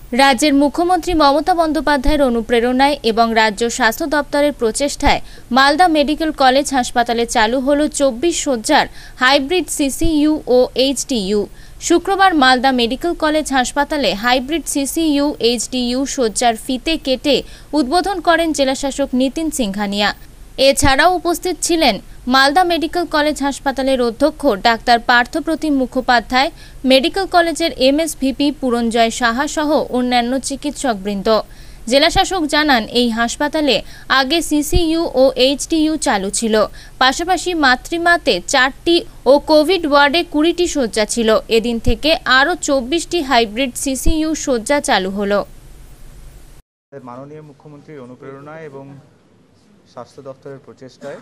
রাজ্যের মুখ্যমন্ত্রী মমতা বন্দ্যোপাধ্যায়ের অনুপ্রেরণায় এবং রাজ্য স্বাস্থ্য দপ্তরের প্রচেষ্টায় মালদা মেডিকেল কলেজ হাসপাতালে চালু হলো 24 শয্যার হাইব্রিড সিসিইউ ও এইচডিইউ। শুক্রবার মালদা মেডিকেল কলেজ হাসপাতালে হাইব্রিড সিসিইউ এইচডিইউ শয্যার ফিতে কেটে উদ্বোধন করেন জেলাশাসক নিতিন সিংহানিয়া। এছাড়াও উপস্থিত ছিলেন মালদা মেডিকেল কলেজ হাসপাতালের অধ্যক্ষ ডাক্তার পার্থপ্রতিম মুখোপাধ্যায়, মেডিকেল কলেজের এমএসভিপি পুরঞ্জয় সাহা সহ অন্যান্য চিকিৎসকবৃন্দ। জেলাশাসক জানান, এই হাসপাতালে আগে সিসিইউ ও এইচডিইউ চালু ছিল, পাশাপাশি মাতৃমাতে 4টি ও কোভিড ওয়ার্ডে 20টি শয্যা ছিল। এদিন থেকে আরও 24টি হাইব্রিড সিসিইউ শয্যা চালু হলো। মাননীয় মুখ্যমন্ত্রীর অনুপ্রেরণায় এবং স্বাস্থ্য দপ্তরের প্রচেষ্টায়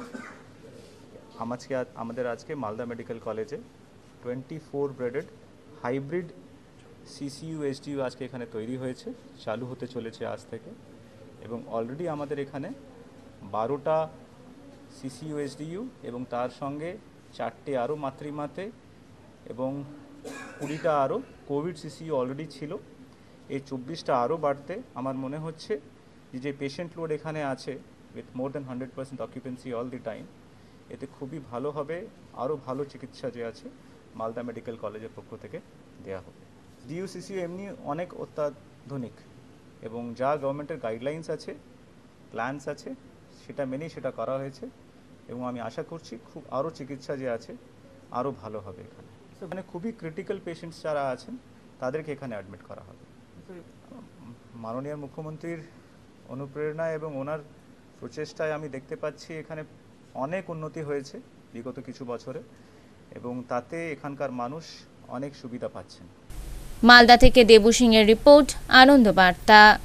আমাদের আজকে মালদা মেডিকেল কলেজে 24 বেডেড হাইব্রিড সিসিইউ এইচডিইউ আজকে এখানে তৈরি হয়েছে, চালু হতে চলেছে আজ থেকে। এবং অলরেডি আমাদের এখানে 12টা সিসিইউ এইচডিইউ এবং তার সঙ্গে 4টে আরও মাতৃমাতে এবং 20টা আরও কোভিড সিসিইউ অলরেডি ছিল। এই 24টা আরও বাড়তে আমার মনে হচ্ছে যে পেশেন্ট লোড এখানে আছে with more than 100% occupancy all the time, এতে খুবই ভালো হবে। আরও ভালো চিকিৎসা যে আছে মালদা মেডিকেল কলেজের পক্ষ থেকে দেওয়া হবে। ডিইউসিসিও এমনি অনেক অত্যাধুনিক এবং যা গভর্নমেন্টের গাইডলাইন্স আছে, প্ল্যানস আছে, সেটা মেনেই সেটা করা হয়েছে এবং আমি আশা করছি খুব আরও চিকিৎসা যে আছে আরও ভালো হবে এখানে। মানে খুবই ক্রিটিক্যাল পেশেন্টস যারা আছেন তাদেরকে এখানে অ্যাডমিট করা হবে। মাননীয় মুখ্যমন্ত্রীর অনুপ্রেরণা এবং ওনার প্রচেষ্টায় আমি দেখতে পাচ্ছি এখানে অনেক উন্নতি হয়েছে বিগত কিছু বছরে এবং তাতে এখানকার মানুষ অনেক সুবিধা পাচ্ছেন। মালদা থেকে দেবু সিং এর রিপোর্ট, আনন্দ বার্তা।